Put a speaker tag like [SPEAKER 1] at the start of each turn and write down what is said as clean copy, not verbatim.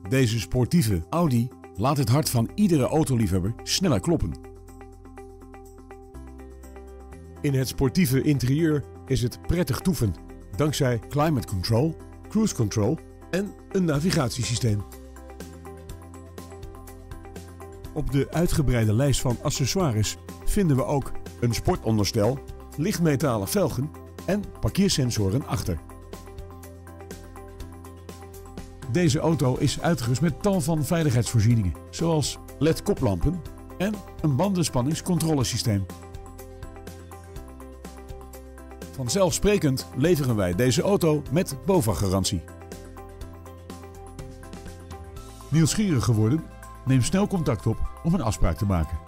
[SPEAKER 1] Deze sportieve Audi laat het hart van iedere autoliefhebber sneller kloppen. In het sportieve interieur is het prettig toeven, dankzij climate control, cruise control en een navigatiesysteem. Op de uitgebreide lijst van accessoires vinden we ook een sportonderstel, lichtmetalen velgen en parkeersensoren achter. Deze auto is uitgerust met tal van veiligheidsvoorzieningen, zoals LED-koplampen en een bandenspanningscontrolesysteem. Vanzelfsprekend leveren wij deze auto met BOVAG-garantie. Nieuwsgierig geworden? Neem snel contact op om een afspraak te maken.